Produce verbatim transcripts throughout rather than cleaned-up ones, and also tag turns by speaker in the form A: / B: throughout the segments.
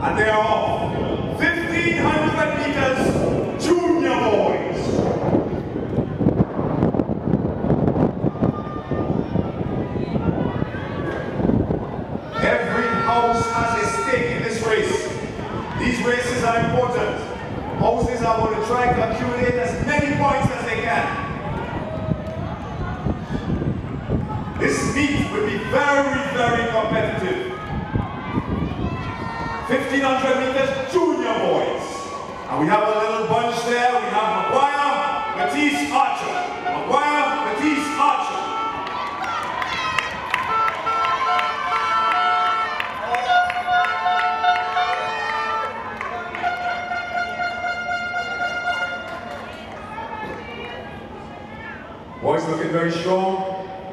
A: And they are off. fifteen hundred meters, junior boys. Every house has a stake in this race. These races are important. Houses are going to try to accumulate as many points as they can. This meet will be very, very competitive. fifteen hundred meters, junior boys. And we have a little bunch there. We have Maguire, Matisse, Archer. Maguire, Matisse, Archer. Boys looking very strong.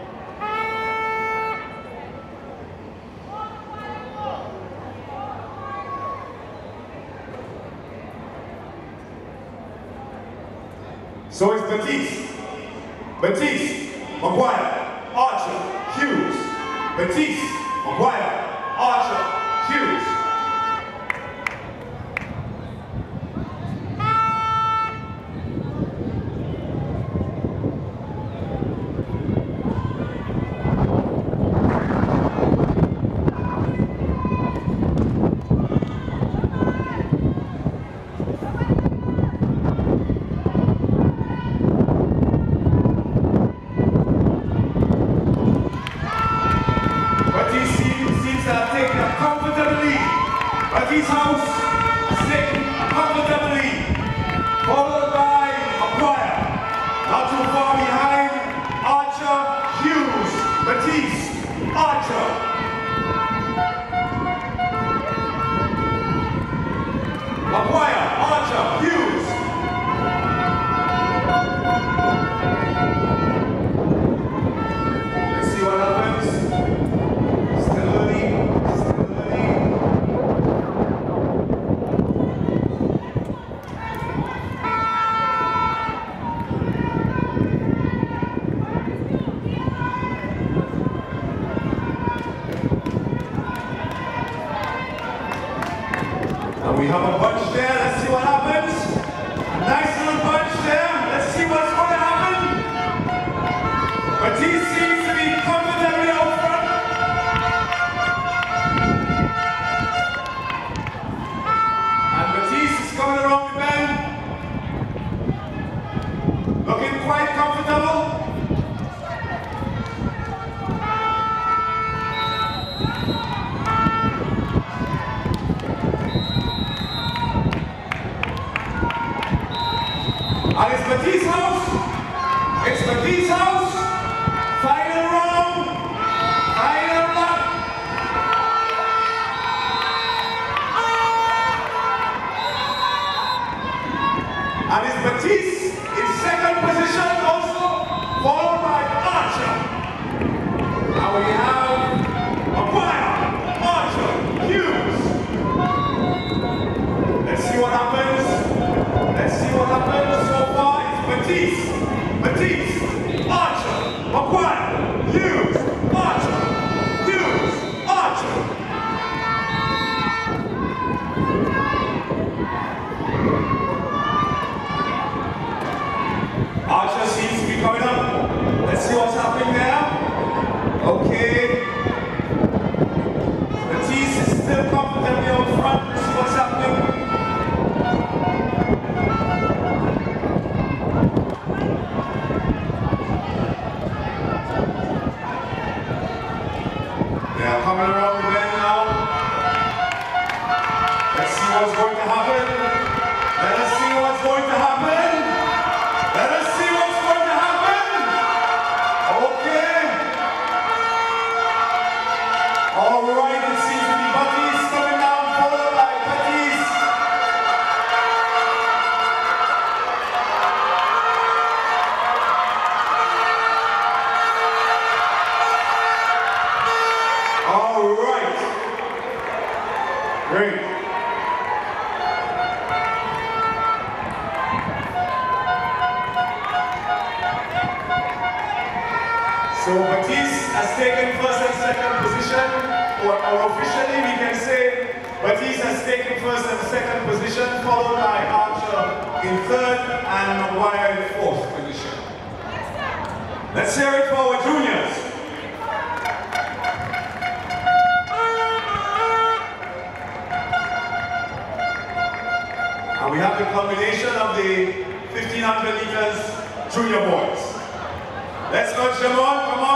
A: So it's Matisse, Matisse, Maguire, Archer, Hughes. Matisse, Maguire, Archer, Hughes. Matisse House is taking a comfortable lead, followed by Maguire. Not too far behind, Archer, Hughes, Matisse, Archer. Maguire, Archer, Hughes. Let's see what happens. Still early. We have a bunch there, let's see what happens. A nice little bunch there, let's see what's going to happen. Matisse seems to be comfortably out front. And Matisse is coming around the bend. Looking quite comfortable. And it's Matisse House. It's Matisse House. Final round. Final lap. And it's Matisse in second position also, followed by Archer. And we have Maguire, Archer, Hughes. Let's see what happens. Let's see what happens. Matisse, Matisse, Archer, Maguire, Hughes, Archer, Hughes, Archer. Archer seems to be coming up. Let's see what's happening there. Okay. Matisse is still comfortably out front. Let's see what's happening. Coming around the bend now. Let's see what's going to happen. Let us see what's going to happen. Let us see what's going to happen. Okay. All right, it seems to be Matisse coming down, followed by Matisse. All right. Great. So Matisse has taken first and second position, or, or officially we can say Batiste has taken first and second position, followed by Archer in third and Maguire in fourth position. Let's hear it for our juniors. And we have the combination of the fifteen hundred meters junior boys. Let's go, Jamon, come on.